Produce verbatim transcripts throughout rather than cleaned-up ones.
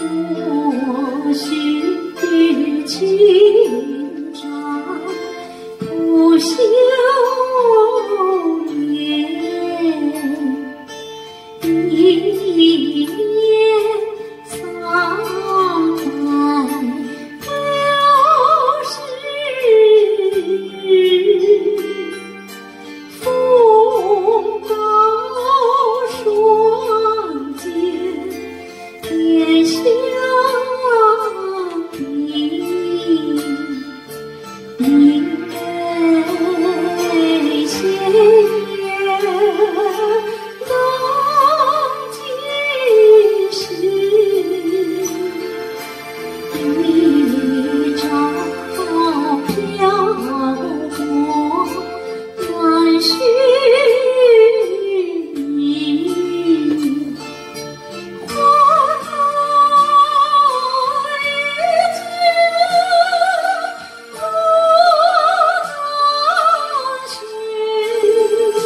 多须轻帐不休眠，一年三百六十日，风高霜减，天下平，明媚鲜艳当今时，一朝漂泊乱世意，花开一季不能寻，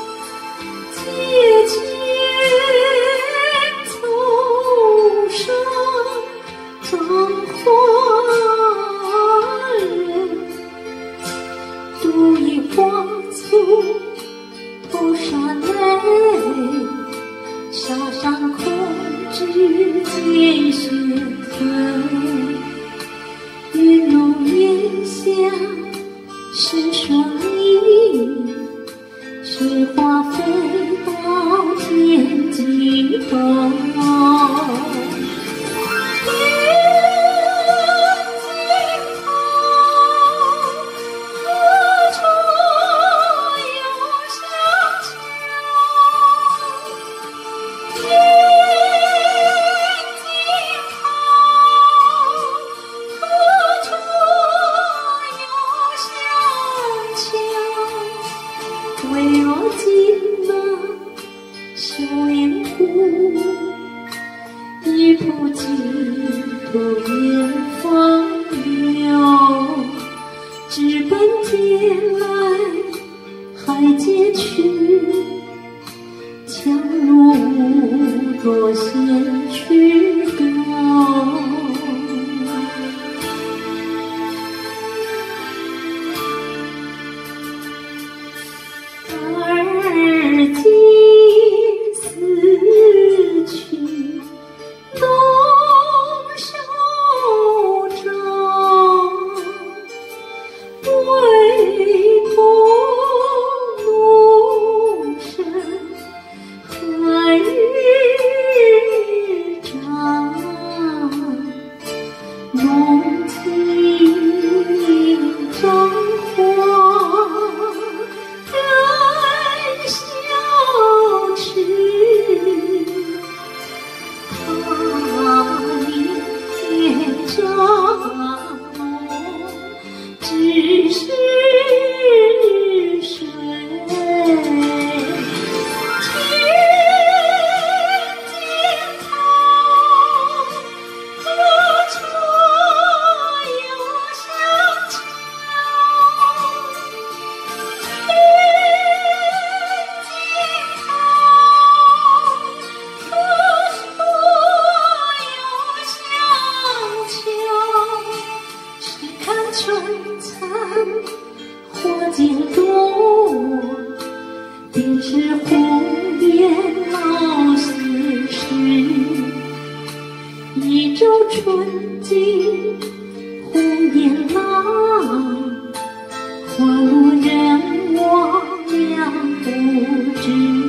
借钱凑上葬花人，独倚花簇头山内，沙上空知见雪飞。云浓烟下是双翼，雪花飞到天际头。唯我今能笑颜湖，一步尽头远方流，直奔天来海皆去，强如若先驱狗。而今思去东手掌，微风怒声何日长？浓情张花只是水，千金涛，何处有香桥？千金涛，何处有香桥？只看春残花渐落，便是红颜老死时。一周春尽红颜来，花落人亡两不知。